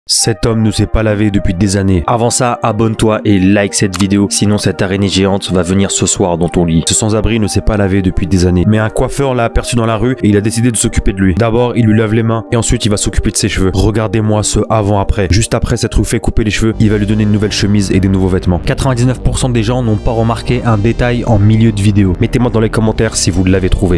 Cet homme ne s'est pas lavé depuis des années. Avant ça, abonne-toi et like cette vidéo, sinon cette araignée géante va venir ce soir dans ton lit. Ce sans-abri ne s'est pas lavé depuis des années. Mais un coiffeur l'a aperçu dans la rue et il a décidé de s'occuper de lui. D'abord, il lui lave les mains et ensuite il va s'occuper de ses cheveux. Regardez-moi ce avant-après. Juste après s'être fait couper les cheveux, il va lui donner une nouvelle chemise et des nouveaux vêtements. 99% des gens n'ont pas remarqué un détail en milieu de vidéo. Mettez-moi dans les commentaires si vous l'avez trouvé.